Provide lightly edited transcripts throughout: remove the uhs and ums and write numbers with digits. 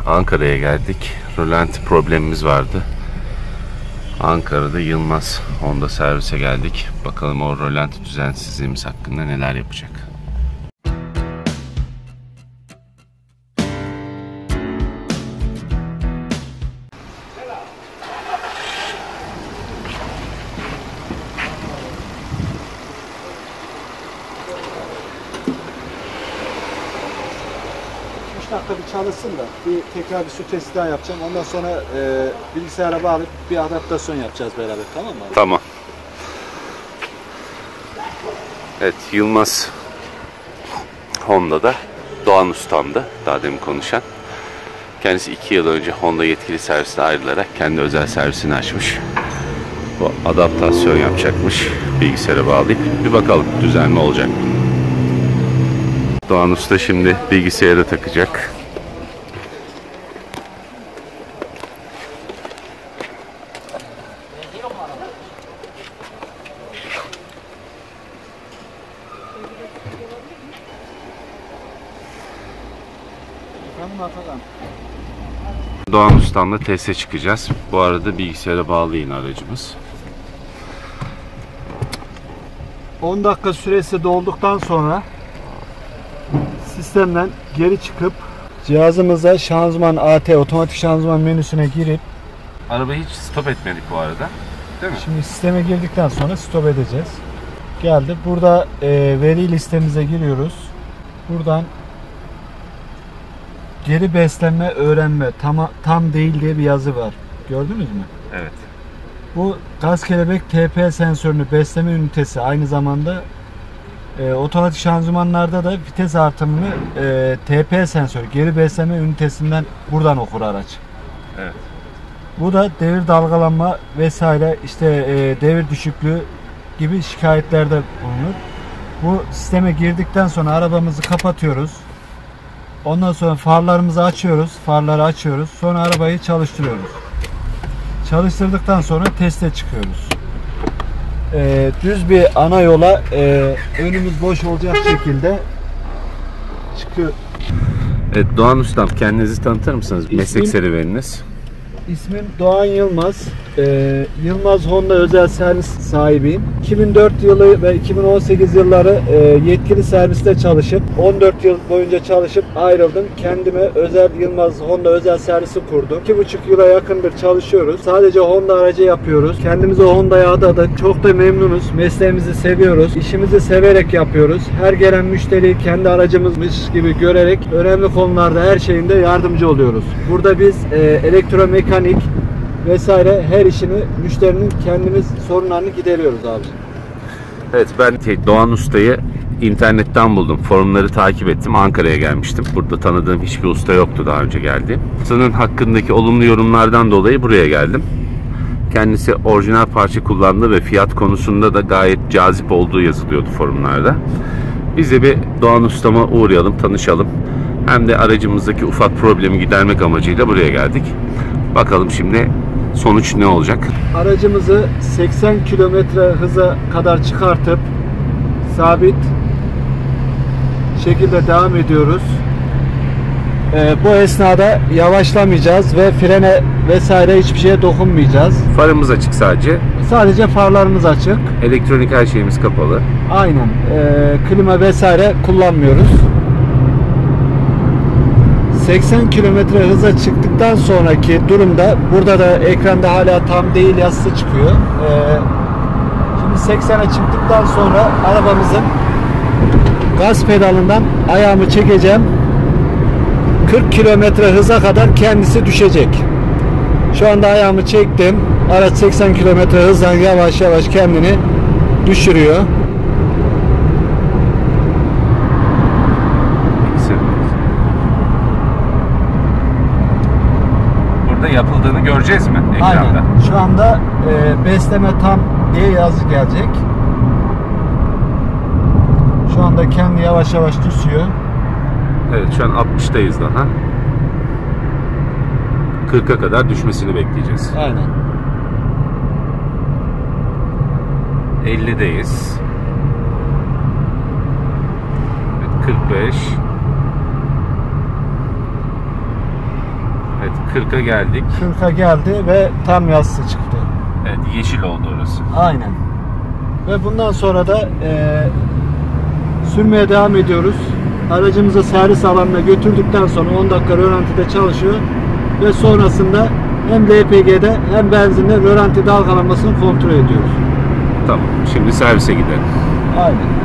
Ankara'ya geldik. Rölanti problemimiz vardı. Ankara'da Yılmaz Honda servise geldik. Bakalım o rölanti düzensizliğimiz hakkında neler yapacak. Dakika bir çalışsın da tekrar bir su testi daha yapacağım. Ondan sonra bilgisayara bağlayıp bir adaptasyon yapacağız beraber, tamam mı? Tamam. Evet, Yılmaz Honda'da Doğan Ustam'da daha demin konuşan. Kendisi 2 yıl önce Honda yetkili servisine ayrılarak kendi özel servisini açmış. Bu adaptasyon yapacakmış. Bilgisayara bağlayıp bir bakalım düzenli olacak mı? Doğan Usta şimdi bilgisayara takacak. Doğan Ustam'la teste çıkacağız. Bu arada bilgisayara bağlı yine aracımız. 10 dakika süresi dolduktan sonra sistemden geri çıkıp cihazımıza şanzıman AT otomatik şanzıman menüsüne girip Arabayı hiç stop etmedik bu arada. Değil mi? Şimdi sisteme girdikten sonra stop edeceğiz. Geldi. Burada veri listemize giriyoruz. Buradan geri beslenme öğrenme tam değil diye bir yazı var. Gördünüz mü? Evet. Bu gaz kelebek TP sensörünü besleme ünitesi, aynı zamanda otomatik şanzımanlarda da vites artımını TP sensörü geri besleme ünitesinden buradan okur araç. Evet. Bu da devir dalgalanma vesaire, işte devir düşüklüğü gibi şikayetlerde bulunur. Bu sisteme girdikten sonra arabamızı kapatıyoruz. Ondan sonra farlarımızı açıyoruz. Farları açıyoruz. Sonra arabayı çalıştırıyoruz. Çalıştırdıktan sonra teste çıkıyoruz. Düz bir ana yola önümüz boş olacak şekilde çıkıyor. Evet, Doğan Ustam, kendinizi tanıtır mısınız? Meslek serüveniniz. İsmim Doğan Yılmaz. Yılmaz Honda özel servis sahibiyim. 2004 yılı ve 2018 yılları yetkili serviste çalışıp 14 yıl boyunca çalışıp ayrıldım. Kendime özel Yılmaz Honda özel servisi kurdum. 2,5 yıla yakındır çalışıyoruz. Sadece Honda aracı yapıyoruz. Kendimizi Honda'ya adadık. Çok da memnunuz. Mesleğimizi seviyoruz. İşimizi severek yapıyoruz. Her gelen müşteriyi kendi aracımızmış gibi görerek önemli konularda her şeyinde yardımcı oluyoruz. Burada biz elektromekanik vesaire her işini müşterinin kendimiz sorunlarını gideriyoruz abi. Evet, ben Doğan Usta'yı internetten buldum. Forumları takip ettim. Ankara'ya gelmiştim. Burada tanıdığım hiçbir usta yoktu daha önce geldiğim. Ustanın hakkındaki olumlu yorumlardan dolayı buraya geldim. Kendisi orijinal parça kullandığı ve fiyat konusunda da gayet cazip olduğu yazılıyordu forumlarda. Biz de bir Doğan Usta'ma uğrayalım, tanışalım. Hem de aracımızdaki ufak problemi gidermek amacıyla buraya geldik. Bakalım şimdi sonuç ne olacak? Aracımızı 80 km hıza kadar çıkartıp sabit şekilde devam ediyoruz. Bu esnada yavaşlamayacağız ve frene vesaire hiçbir şeye dokunmayacağız. Farımız açık sadece. Sadece farlarımız açık. Elektronik her şeyimiz kapalı. Aynen. Klima vesaire kullanmıyoruz. 80 km hıza çıktıktan sonraki durumda burada da ekranda hala tam değil yazısı çıkıyor. Şimdi 80'e çıktıktan sonra arabamızın gaz pedalından ayağımı çekeceğim. 40 km hıza kadar kendisi düşecek. Şu anda ayağımı çektim. Araç 80 km hızdan yavaş yavaş kendini düşürüyor. Yapıldığını göreceğiz mi ekranda? Aynen. Şu anda besleme tam diye yazı gelecek. Şu anda kendi yavaş yavaş düşüyor. Evet, şu an 60'tayız daha. 40'a kadar düşmesini bekleyeceğiz. Aynen. 50'deyiz. Evet, 45. Evet, 40'a geldik. 40'a geldi ve tam yassı çıktı. Evet, yeşil oldu orası. Aynen. Ve bundan sonra da sürmeye devam ediyoruz. Aracımızı servis alanına götürdükten sonra 10 dakika rölantide çalışıyor ve sonrasında hem LPG'de hem benzinde rölanti dalgalanmasını kontrol ediyoruz. Tamam, şimdi servise gidelim. Aynen.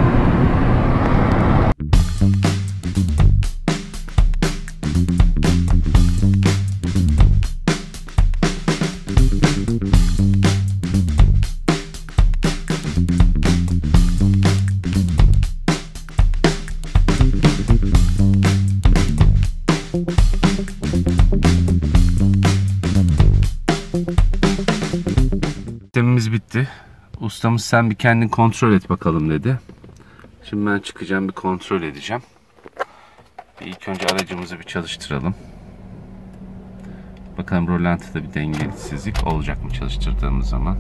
Sistemimiz bitti. Ustamız sen bir kendin kontrol et bakalım dedi. Şimdi ben çıkacağım, bir kontrol edeceğim. İlk önce aracımızı bir çalıştıralım. Bakalım rölantide bir dengesizlik olacak mı çalıştırdığımız zaman.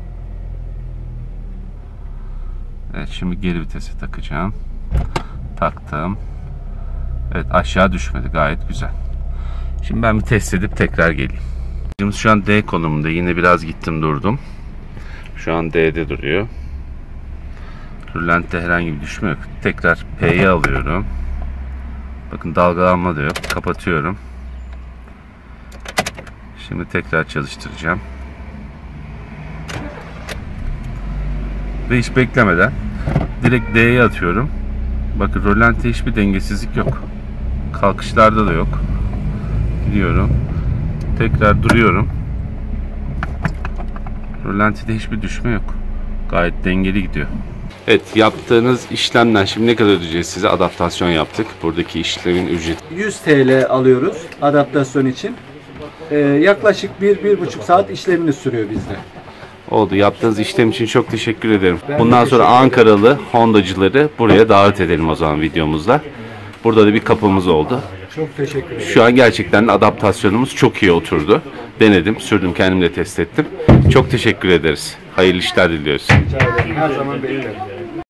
Evet, şimdi geri vitese takacağım. Taktım. Evet, aşağı düşmedi, gayet güzel. Şimdi ben bir test edip tekrar geleyim. Aracımız şu an D konumunda. Yine biraz gittim durdum. Şu an D'de duruyor. Rölantide herhangi bir düşme yok. Tekrar P'ye alıyorum. Bakın dalgalanma da yok. Kapatıyorum. Şimdi tekrar çalıştıracağım. Ve hiç beklemeden direkt D'ye atıyorum. Bakın rölantide hiçbir dengesizlik yok. Kalkışlarda da yok. Gidiyorum. Tekrar duruyorum. Rölantide hiçbir düşme yok. Gayet dengeli gidiyor. Evet, yaptığınız işlemden şimdi ne kadar ödeyeceğiz size? Adaptasyon yaptık. Buradaki işlemin ücreti. 100 TL alıyoruz adaptasyon için. Yaklaşık 1-1,5 saat işlemini sürüyor bizde. Oldu. Yaptığınız işlem için çok teşekkür ederim. Bundan sonra Ankaralı Hondacıları buraya davet edelim o zaman videomuzda. Burada da bir kapımız oldu. Çok teşekkür ederim. Şu an gerçekten adaptasyonumuz çok iyi oturdu. Denedim, sürdüm, kendim de test ettim. Çok teşekkür ederiz. Hayırlı işler diliyoruz. Rica ederim. Her zaman beklerim.